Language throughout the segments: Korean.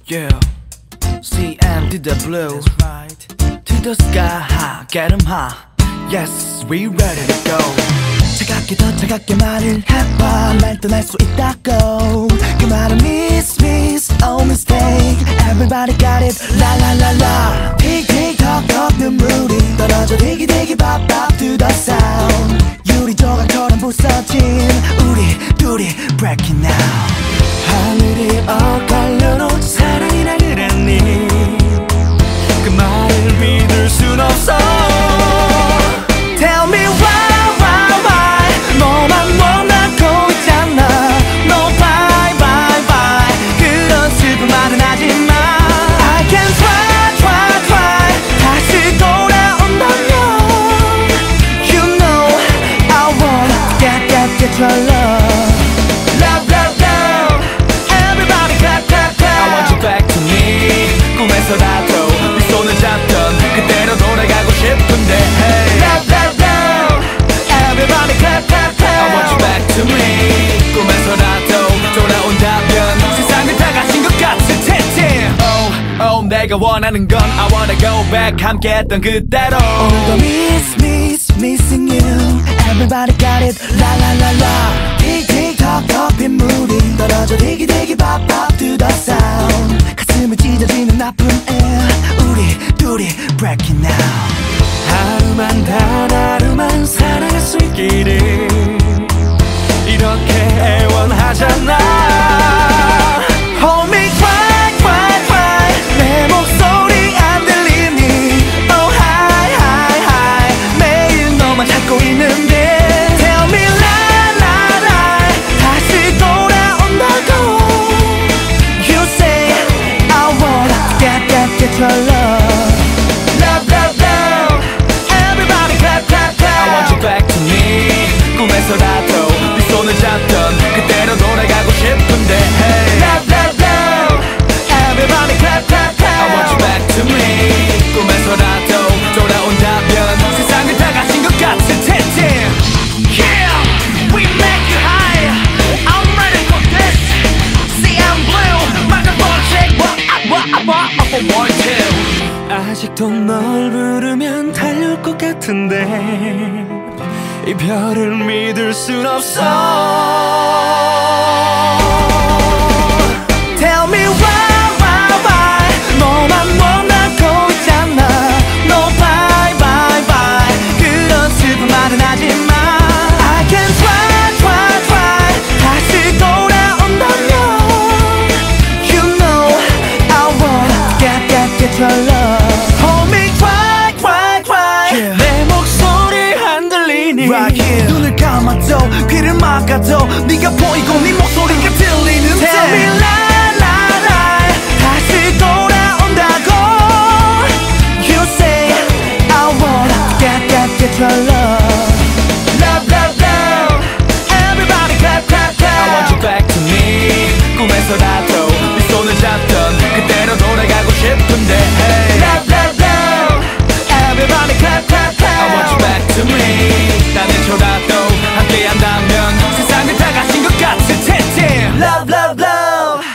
Yeah, CM to the blue, that's right. To the sky high, get 'em high. Yes, we ready to go. 차갑게 더 차갑게 말을 해봐. 날 떠날 수 있다고. 그 말은 miss, oh mistake. Everybody got it, la la la la. Tick tick tock tock 눈물이 떨어져 diggy diggy pop pop to the sound. 유리 조각처럼 부서진 우리 둘이 breaking now. 하늘이 엇갈려도 사랑이라 그랬니? 그 말을 믿을 순 없어. Tell me why 너만 원하고 있잖아. No bye bye bye 그런 슬픈 말은 하지마. I can try 다시 돌아온다면 You know I wanna get your love. Love love love Everybody clap clap clap I want you back to me. 꿈에서라도 네 손을 잡던 그때로 돌아가고 싶은데 hey. Love love love Everybody clap clap clap I want you back to me. 꿈에서라도 돌아온다면 세상을 다 가진 것 같은 텐트. Oh oh 내가 원하는 건 I wanna go back 함께했던 그때로. 오늘도 missing you. Everybody got it la la la la. Tick tick tock tock 빗물이 떨어져 diggy diggy pop pop to the sound. 가슴을 찢어지는 나쁜 air 우리 둘이 breaking now. 하루만 단 하루만 사랑할 수 있기를 이렇게 애원하잖아. Hold me cry 내 목소리 안 들리니 Oh hi 매일 너만 찾고 있는데 Tell me lie 다시 돌아온다고. You say I wanna get your love. Love love love Everybody clap clap clap I want you back to me. 꿈에서라도 네 손을 잡던 그때로 돌아가고 싶은데 hey. Love love love Everybody clap clap clap I want you back to me. 꿈에서라도 돌아온다면 세상을 다 가진 것 같은 텐트. Yeah, we make you high. I'm ready for this. See I'm blue. microphone check. What for more two. 아직도 널 부르면 달려올 것 같은데 이별을 믿을 순 없어. Tell me why 너만 원하고 있잖아. No bye bye bye 그런 슬픈 말은 하지마. I can try 다시 돌아온다면 You know I wanna get your love. Hold me cry yeah. 내 목소리 안 들리니 right here. 눈을 감아도 귀를 막아도 네가 보이고 네 목소리가 들리는데 Tell me lie 다시 돌아온다고. You say I wanna get your love. Love love love Everybody clap clap clap I want you back to me. 꿈에서라도 네 손을 잡던 그때로 돌아가고 싶은데 hey. Love love love Everybody clap clap clap I want you back to me. 나는초라도 함께한다면 세상을 다 가진 것 같은 텐트. Love love love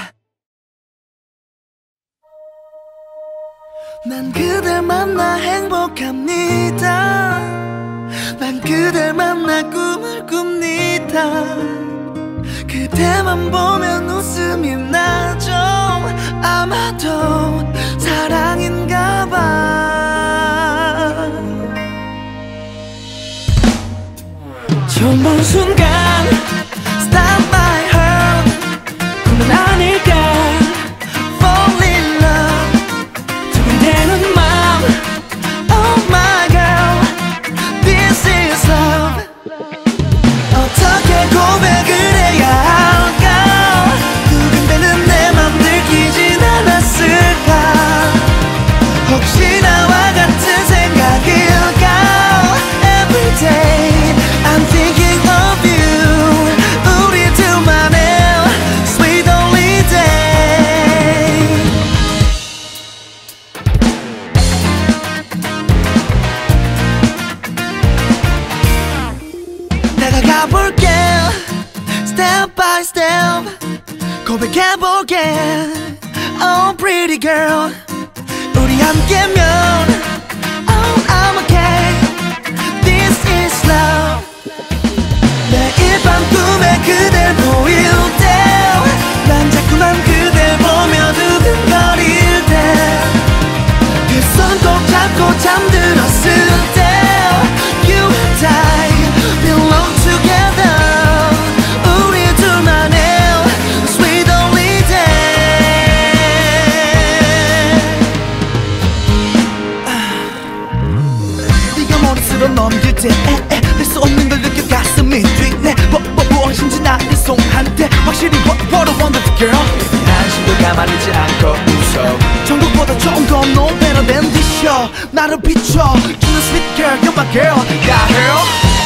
난 그댈 만나 행복합니다. 난 그댈 만나 꿈을 꿉니다. 그대만 보면 웃음이 나죠. 아마도 사랑인가봐. 처음 본 순간 Stop my heart 꿈은 아닐까 Fall in love 두근대는 맘 Oh my girl This is love 어떻게 고백을 해야 할까. 두근대는 내 맘 들키진 않았을까. 혹시 나와 같은 생각일까. Everyday I'm thinking of you. 우리 둘만의 sweet only day. 다가가볼게 Step by step 고백해볼게 Oh pretty girl 우리 함께면 Oh I'm okay This is love 매일 밤 꿈에 그댈 보일 때 난 자꾸만 그댈 보며 두근거릴 때 그 손 꼭 잡고 잠들었을 때 You and I belong together 우리 둘만의 sweet only day 네가 머릿수로 넘길 때 낼 수 없는 걸 느껴 가슴이 뛰네 무엇인지 나를 송한데 확실히 what a wonderful girl 한심도 가만히 있지 않고 웃어 전국보다 조금 더 no better than this show 나를 비춰 주는 sweet girl you're my girl yeah girl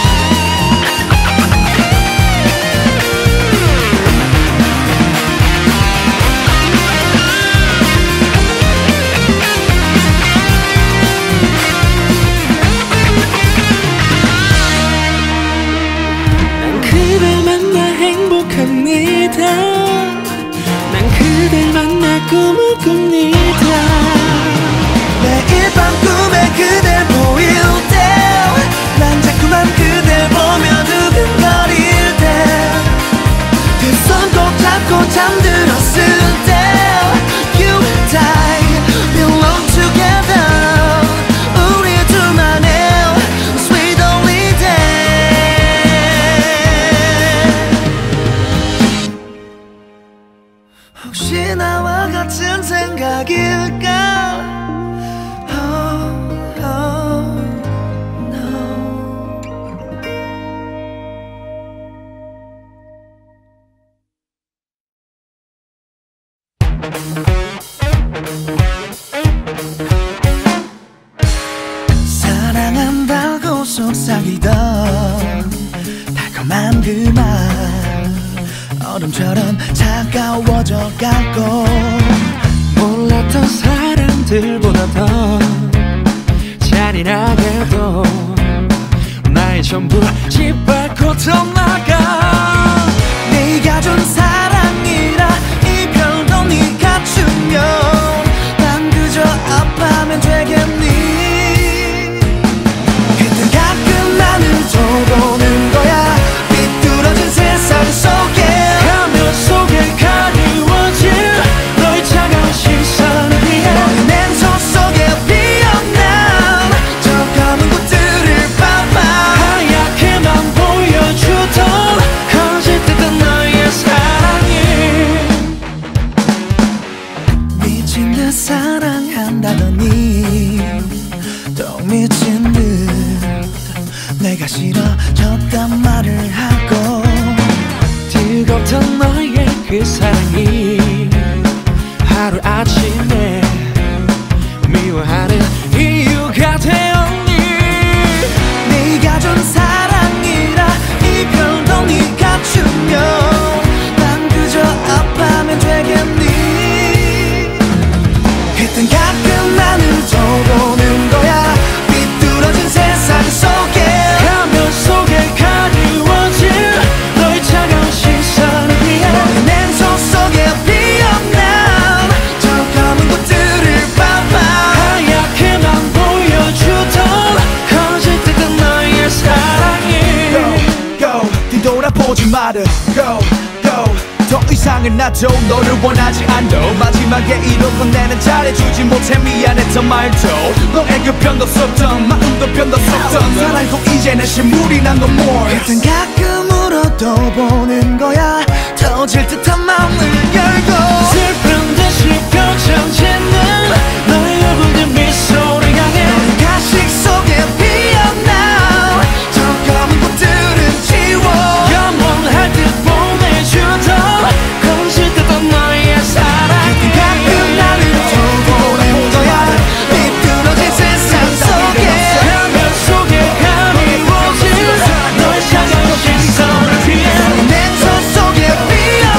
난 그댈 만나 꿈을 꿉니다 매일 밤 꿈에 그댈 보일 때 난 자꾸만 그댈 보며 두근거릴 때 그 손 꼭 잡고 잠들었을 때 You and I belong together 우리 둘만의 sweet only day 혹시 나와 같은 생각일까 사랑한다고 속삭이던 달콤한 그 말 얼음처럼 차가워져 가고 몰랐던 사람들보다 더 잔인하게도 나의 전부 짓밟고 떠나가 네가 준 사랑이라 이별도 네가 주면 난 그저 아파하면 되겠니 그땐 가끔 나는 돌보는 거야 삐뚤어진 세상 속에 가면 속에 가리워질 너의 차가운 시선을 위해 너의 맨손 속에 피어난 저 검은 꽃들을 밟아 하얗게만 보여주던 거짓됐던 너의 사랑이 미친 듯 사랑한다더니 또 미친 듯 내가 싫어졌단 말을 하고 뜨겁던 너의 그 사랑이 하루아침에 미워하는 이유가 되었니 네가 준 사랑이라 이별도 네가 주면 난 그저 아파하면 되겠니 그땐 가끔 나는 돌보는 거야 삐뚤어진 세상 속에 가면 속에 가리워질 너의 차가운 시선을 위해 너의 맨손 속에 피어난 저 검은 꽃들을 밟아 하얗게만 보여주던 거짓됐던 너의 사랑이 Go 뒤돌아보지 마라 Go 더 이상은 나도 너를 원하지 않도 마지막에 이런 건 내는 잘해주지 못해 미안했던 말도 너의 그 변도 썼던 마음도 변도 썼던 사랑도 이제는 실물이 난 no more 그땐 가끔 울어도 보는 거야 터질 듯한 마음을 열고 슬픈 듯이 표정 짓는 너의 얼굴 미소를 향해 너의 가식 속에 피어난 저 검은 꽃들은 지워 영원할 듯 보내주던 거짓됐던 너의 사랑이 그땐 가끔 나를 돌보는 거야 삐뚤어진 세상 속에 가면 속에 가리워질 너의 차가운 시선을 피해 내 손 속에 피어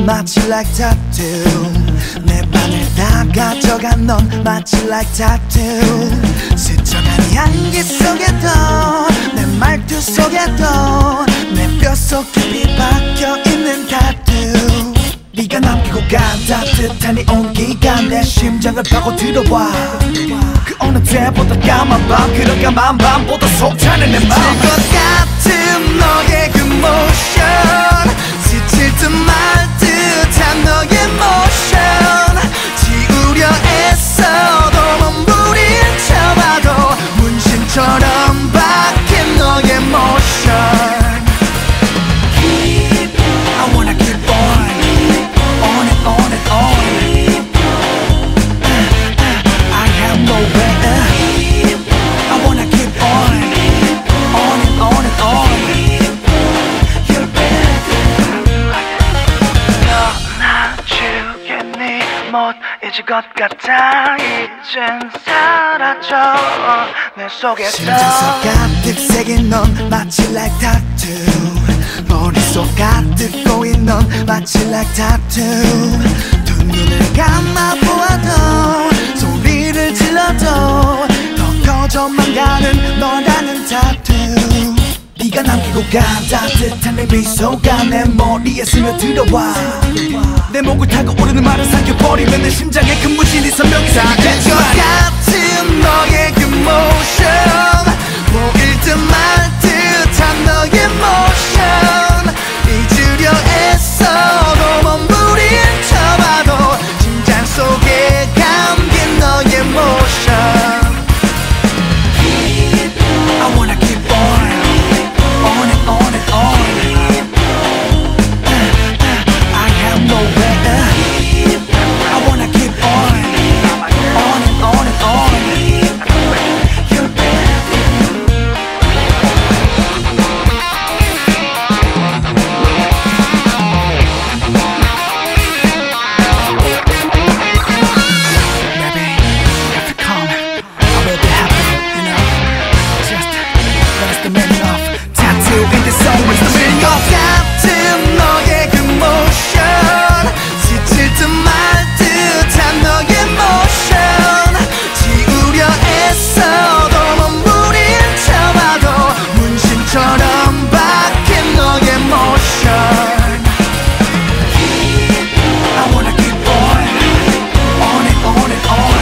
마치 like tattoo 내 방을 다 가져간 넌 마치 like tattoo 스쳐간 향기 속에도 내 말투 속에도 내 뼛속 깊이 박혀있는 tattoo 네가 남기고 간 따뜻한 네 온기가 내 심장을 파고들어와 그 어느 때보다 까만 밤 그런 까만 밤보다 속타는 내 마음 미칠 것 같은 너의 그 motion 지칠 듯 말 듯한 너의 motion 지우려 애써도 몸부림쳐봐도 문신처럼 박힌 너의 motion I wanna keep on and on and on I have no way I wanna keep on and on and on You're better 너 주겠니 못 잊을 것 같아 이젠 사라져 내 속에서 심장속 가득 새긴 넌 마치 like tattoo 머릿속 가득 고인 넌 마치 like tattoo 두 눈을 감아보아도 소리를 질러도 더 커져만 가는 너라는 tattoo 네가 남기고 간 따뜻한 내 미소가 내 머리에 스며들어와 내 목을 타고 오르는 말을 삼켜버리면 내 심장에 큰 무신이 선명히 사라질 것 같은 너의 그 motion 보일 듯 말 듯한 너의 motion 잊으려 애써도 몸부림쳐봐도 심장 속에 감긴 너의 motion I wanna keep on and on and on I have no way I wanna keep on and on and on You're Maybe you have to come I will be happy, you know Just what is the meaning of tattoo in this song what's the meaning of 같은 너의 그 motion 지칠 듯 말 듯한 너의 motion 지우려 애써도 몸부림쳐봐도 문신처럼 박힌 너의 motion I wanna keep on and on and on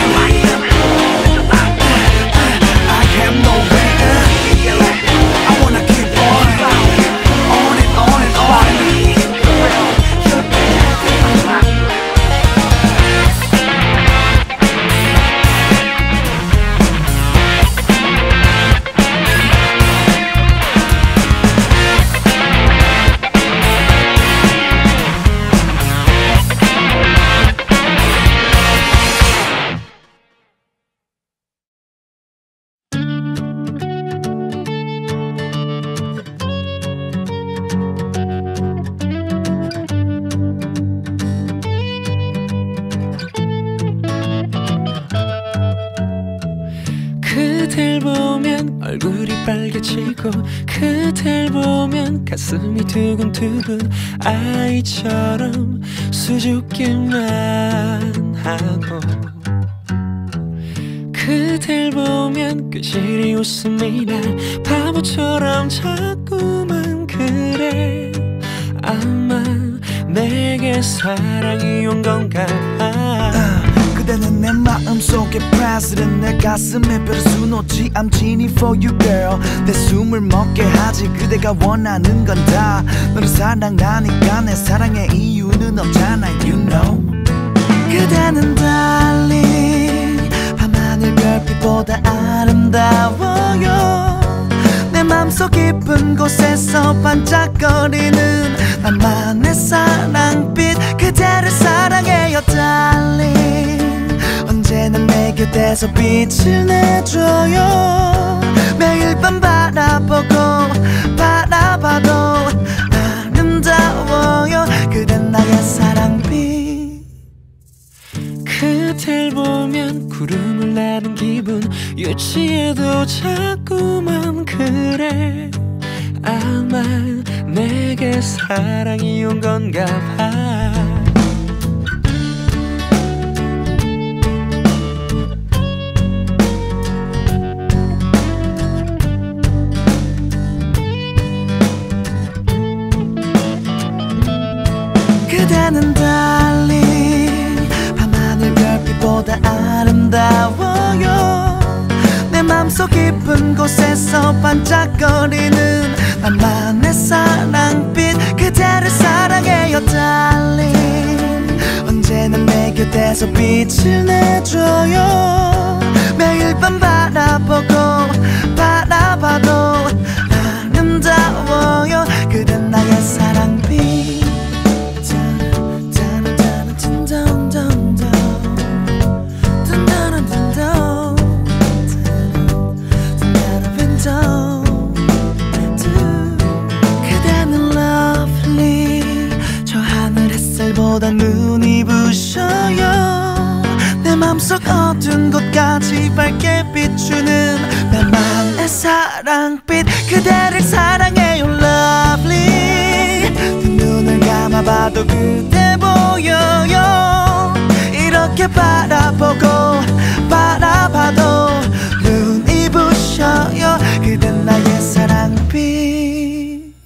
I have no way I wanna keep on and on and on You're better 그댈 보면 얼굴이 빨개지고 그댈 보면 가슴이 두근두근 아이처럼 수줍기만 하고 그댈 보면 끄시리 웃음이 날 바보처럼 자꾸만 그래 아마 내게 사랑이 온 건가 봐 그대는 내 마음속에 president 내 가슴에 별을 수놓지 I'm genie for you girl 내 숨을 멎게 하지 그대가 원하는 건 다 너를 사랑하니까 내 사랑의 이유는 없잖아 you know 그대는 darling 밤하늘 별빛보다 아름다워요 내 맘속 깊은 곳에서 반짝거리는 나만의 사랑빛 그대를 사랑해요 darling 언제나 내 곁에서 빛을 내줘요 매일 밤 바라보고 바라봐도 아름다워요 그댄 나의 사랑빛 그댈 보면 구름을 나는 기분 유치해도 자꾸만 그래 아마 내게 사랑이 온 건가 봐 그대는 달리 밤하늘 별빛보다 아름다워요. 내 맘속 깊은 곳에서 반짝거리는 나만의 사랑빛 그대를 사랑해요 darling. 언제나 내 곁에서 빛을 내줘요. 매일 밤 바라보고 바라봐도 아름다워요. 그댄 나의 사랑빛. 그대는 lovely 저 하늘 햇살보다 눈이 부셔요. 내 맘속 어두운 곳까지 밝게 비추는 나만의 사랑빛 그대를 사랑해요 lovely. 두 눈을 감아봐도 그대 보여요. 이렇게 바라보고 바라봐도 눈이 부셔요. 그댄 나의 사랑빛.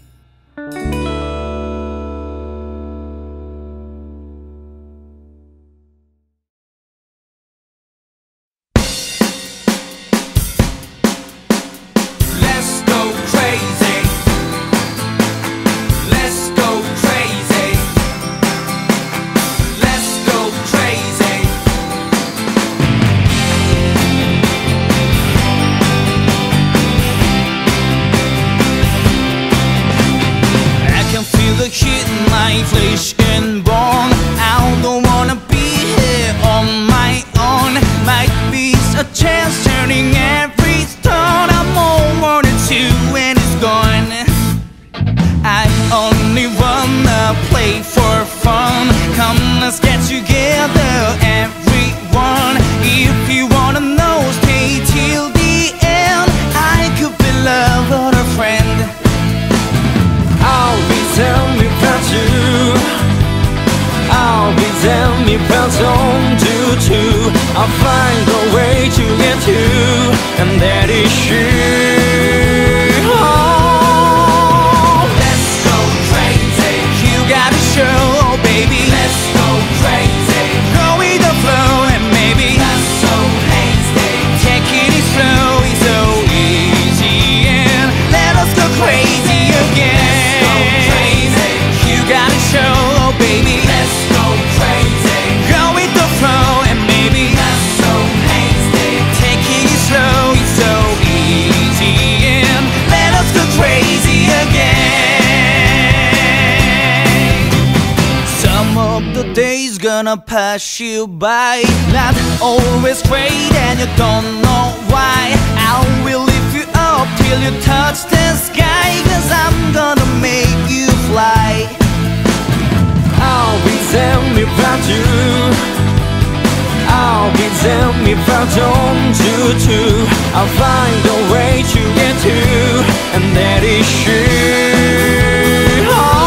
Flesh and bone, I don't wanna be here on my own. Might be a chance turning every stone. I'm all wanted to when it's gone. I only wanna play for fun. Come, let's get together, everyone. If you wanna know, stay till the end. I could be love or a friend. I'll be telling you about you. I'll be telling you about on to. I'll find a way to get you, and that is you. Oh, let's go crazy. You gotta show, baby. Let's go crazy. Go with the flow and maybe not so hasty. Take it slow, it's so easy, and let us go crazy again. Show, baby, let's go crazy. Go with the flow and maybe not so hasty. Taking it slow, it's so easy, and let us go crazy again. Some of the days gonna pass you by, not always great and you don't know why. I will lift you up till you touch the sky, 'cause I'm gonna make you fly. I'll be telling you about you. I'll be telling you about on to. I'll find a way to get to, and that is you.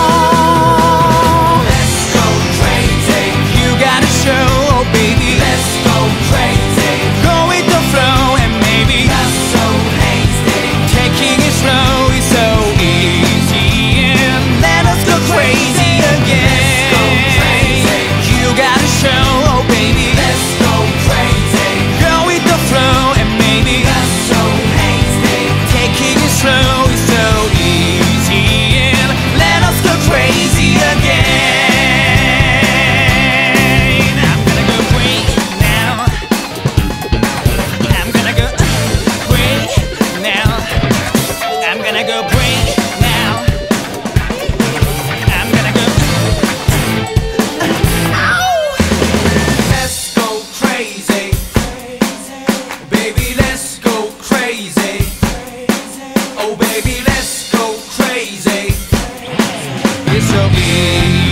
Oh, let's go crazy. You gotta show, baby. Let's go crazy. Go with the flow and maybe not so hasty. Taking it slow is so easy, and let us go crazy again. Show, baby, let's go crazy. Go with the flow and maybe not so hasty. Taking it slow is so easy, and let us go crazy again. I'm gonna go great now. I'm gonna go great now. I'm gonna go great now. I'm gonna go. Oh baby, let's go crazy. It's so easy.